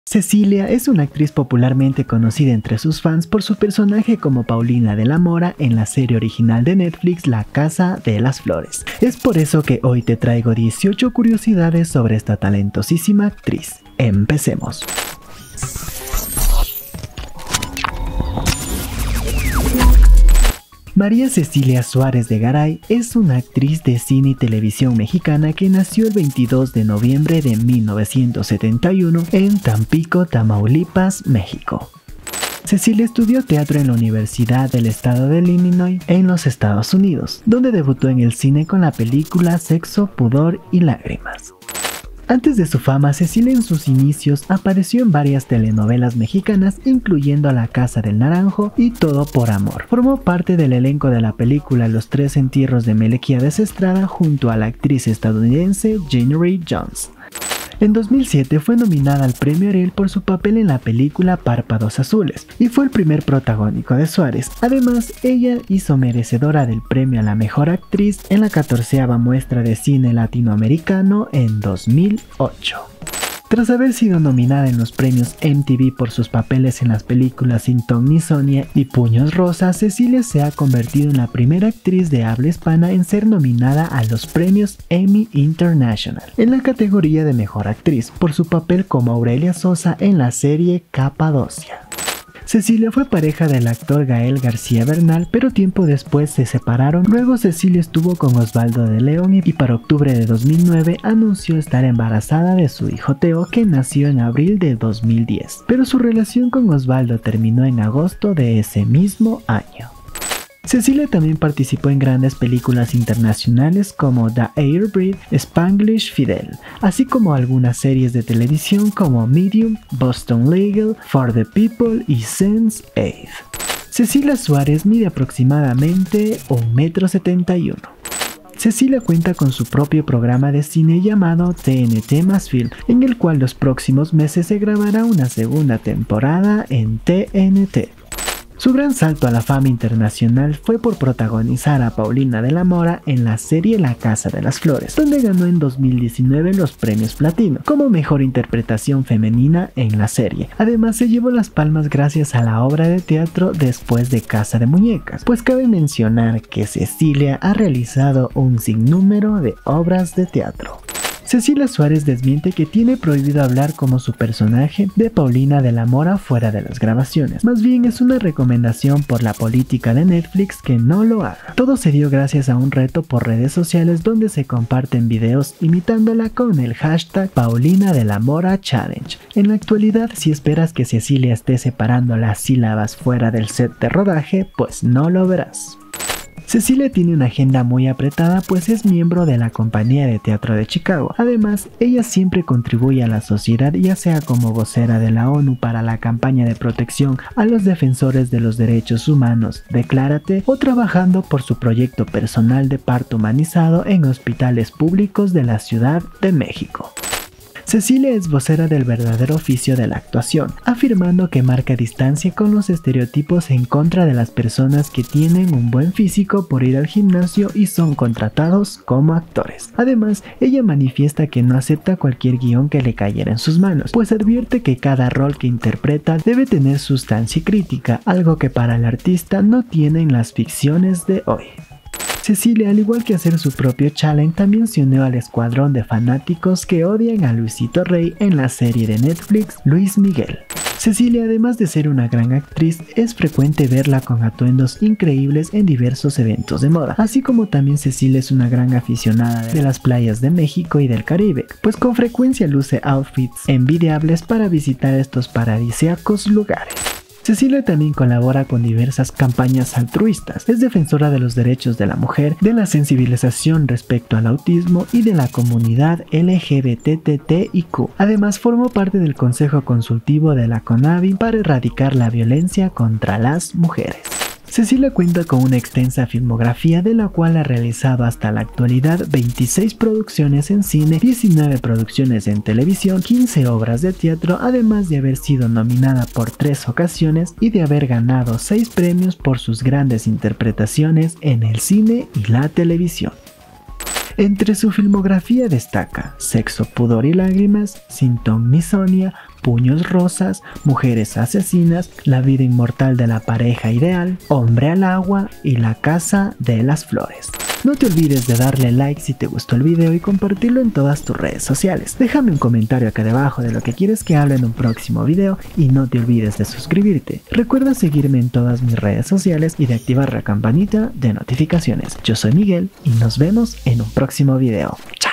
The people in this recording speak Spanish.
Cecilia es una actriz popularmente conocida entre sus fans por su personaje como Paulina de la Mora en la serie original de Netflix La Casa de las Flores. Es por eso que hoy te traigo 18 curiosidades sobre esta talentosísima actriz. Empecemos. María Cecilia Suárez de Garay es una actriz de cine y televisión mexicana que nació el 22 de noviembre de 1971 en Tampico, Tamaulipas, México. Cecilia estudió teatro en la Universidad del Estado de Illinois en los Estados Unidos, donde debutó en el cine con la película Sexo, Pudor y Lágrimas. Antes de su fama, Cecilia en sus inicios apareció en varias telenovelas mexicanas, incluyendo La Casa del Naranjo y Todo por Amor. Formó parte del elenco de la película Los Tres Entierros de Melquiades Estrada junto a la actriz estadounidense Jane Ray Jones. En 2007 fue nominada al Premio Ariel por su papel en la película Párpados Azules y fue el primer protagónico de Suárez. Además, ella hizo merecedora del premio a la mejor actriz en la 14ª muestra de cine latinoamericano en 2008. Tras haber sido nominada en los premios MTV por sus papeles en las películas Sin Ton ni Sonia y Puños Rosas, Cecilia se ha convertido en la primera actriz de habla hispana en ser nominada a los premios Emmy International en la categoría de Mejor Actriz por su papel como Aurelia Sosa en la serie Capadocia. Cecilia fue pareja del actor Gael García Bernal, pero tiempo después se separaron. Luego Cecilia estuvo con Osvaldo de León y para octubre de 2009 anunció estar embarazada de su hijo Teo, que nació en abril de 2010. Pero su relación con Osvaldo terminó en agosto de ese mismo año. Cecilia también participó en grandes películas internacionales como The Airbreed, Spanglish Fidel, así como algunas series de televisión como Medium, Boston Legal, For the People y Sense8. Cecilia Suárez mide aproximadamente 1,71 m. Cecilia cuenta con su propio programa de cine llamado TNT Más Film, en el cual los próximos meses se grabará una segunda temporada en TNT. Su gran salto a la fama internacional fue por protagonizar a Paulina de la Mora en la serie La Casa de las Flores, donde ganó en 2019 los premios Platino como mejor interpretación femenina en la serie. Además se llevó las palmas gracias a la obra de teatro Después de Casa de Muñecas, pues cabe mencionar que Cecilia ha realizado un sinnúmero de obras de teatro. Cecilia Suárez desmiente que tiene prohibido hablar como su personaje de Paulina de la Mora fuera de las grabaciones. Más bien es una recomendación por la política de Netflix que no lo haga. Todo se dio gracias a un reto por redes sociales donde se comparten videos imitándola con el hashtag Paulina de la Mora Challenge. En la actualidad, si esperas que Cecilia esté separando las sílabas fuera del set de rodaje, pues no lo verás. Cecilia tiene una agenda muy apretada, pues es miembro de la Compañía de Teatro de Chicago. Además, ella siempre contribuye a la sociedad, ya sea como vocera de la ONU para la campaña de protección a los defensores de los derechos humanos, Declárate, o trabajando por su proyecto personal de parto humanizado en hospitales públicos de la Ciudad de México. Cecilia es vocera del verdadero oficio de la actuación, afirmando que marca distancia con los estereotipos en contra de las personas que tienen un buen físico por ir al gimnasio y son contratados como actores. Además, ella manifiesta que no acepta cualquier guión que le cayera en sus manos, pues advierte que cada rol que interpreta debe tener sustancia y crítica, algo que para el artista no tienen las ficciones de hoy. Cecilia, al igual que hacer su propio challenge, también se unió al escuadrón de fanáticos que odian a Luisito Rey en la serie de Netflix Luis Miguel. Cecilia, además de ser una gran actriz, es frecuente verla con atuendos increíbles en diversos eventos de moda, así como también Cecilia es una gran aficionada de las playas de México y del Caribe, pues con frecuencia luce outfits envidiables para visitar estos paradisíacos lugares. Cecilia también colabora con diversas campañas altruistas, es defensora de los derechos de la mujer, de la sensibilización respecto al autismo y de la comunidad LGBTTIQ. Además formó parte del Consejo Consultivo de la CONAVI para erradicar la violencia contra las mujeres. Cecilia cuenta con una extensa filmografía de la cual ha realizado hasta la actualidad 26 producciones en cine, 19 producciones en televisión, 15 obras de teatro, además de haber sido nominada por 3 ocasiones y de haber ganado 6 premios por sus grandes interpretaciones en el cine y la televisión. Entre su filmografía destaca Sexo, pudor y lágrimas, Sin ton ni Sonia, Puños rosas, Mujeres asesinas, La vida inmortal de la pareja ideal, Hombre al agua y La casa de las flores. No te olvides de darle like si te gustó el video y compartirlo en todas tus redes sociales. Déjame un comentario acá debajo de lo que quieres que hable en un próximo video y no te olvides de suscribirte. Recuerda seguirme en todas mis redes sociales y de activar la campanita de notificaciones. Yo soy Miguel y nos vemos en un próximo video. ¡Chao!